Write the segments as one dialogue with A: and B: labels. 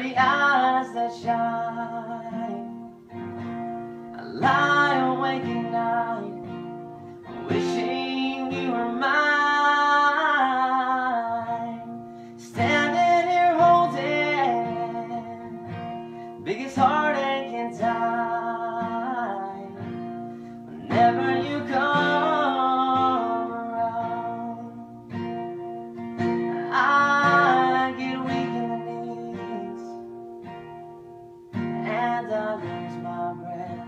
A: pretty eyes that shine. I lie awake at night, wishing you were mine. Standing here holding biggest heartache in time. Whenever you come around, I get weak in the knees and I lose my breath.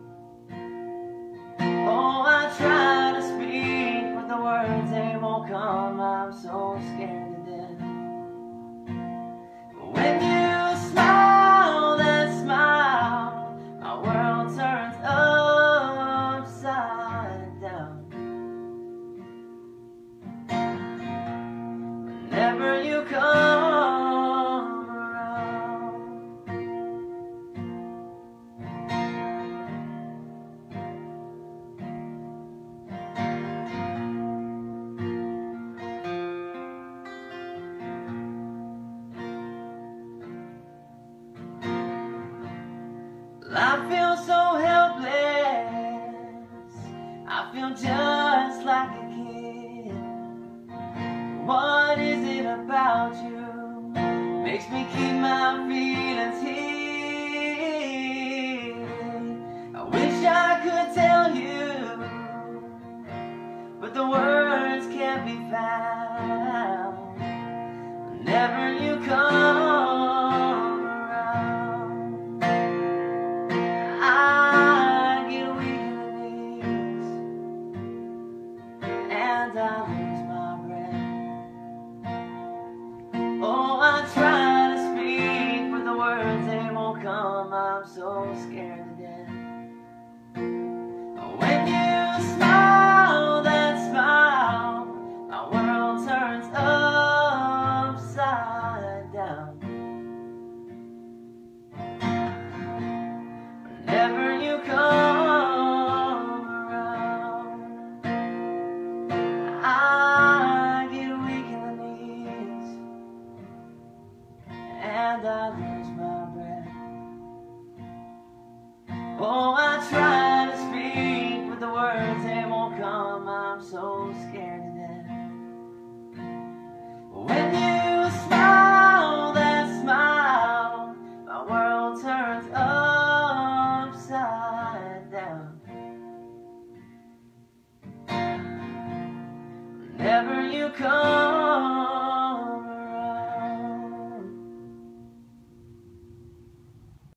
A: Oh, I try to speak, but the words, they won't come. I'm so scared to death. But when you smile, that smile, my world turns upside down. Whenever you come around, I feel so helpless. I feel just like a kid. What is it about you makes me keep my feelings hid? I wish I could tell you, but the words can't be found. Whenever you come around, I get weak in the knees and I lose my breath. Oh, I try to speak, but the words, they won't come. I'm so scared to death. When you smile, that smile, my world turns upside down. Whenever you come around, I get weak in the knees and I lose my breath. Oh, I try to speak, but the words, they won't come. I'm so scared to death. When you smile, that smile, my world turns upside down. Whenever you come